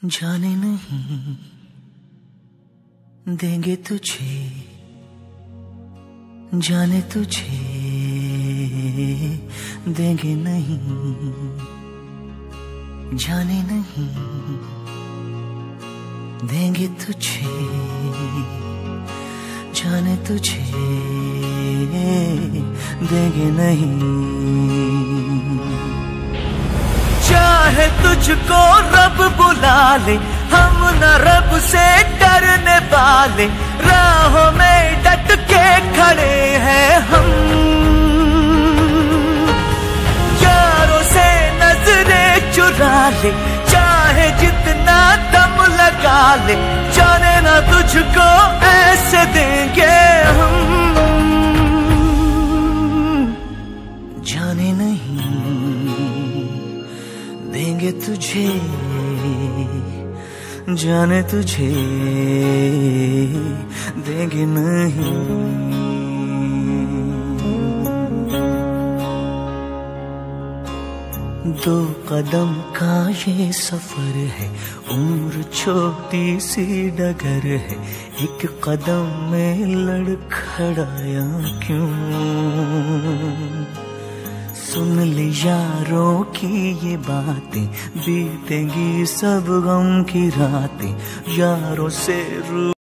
जाने नहीं देंगे तुझे, जाने तुझे देंगे नहीं, जाने नहीं देंगे तुझे, जाने तुझे देंगे नहीं। चाहे तुझको रब बुला ले, हम न रब से डरने वाले, राहों में डट के खड़े हैं हम। यारों से नजरें चुरा ले, चाहे जितना दम लगा ले, जाने ना तुझको ऐसे देंगे हम। जाने नहीं देंगे तुझे, जाने तुझे देंगे नहीं। दो कदम का ये सफर है, उम्र छोटी सी डगर है, एक कदम में लड़खड़ाया क्यों। सुन ले यारों की ये बातें, बीतेंगी सब गम की रातें, यारों से